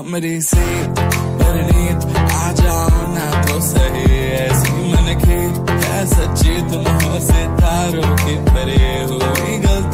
मेरी सी परनीत आ जाओ ना तो सही, ऐसी मन की है सच्ची तुम हो सितारों की परे हुई गलती।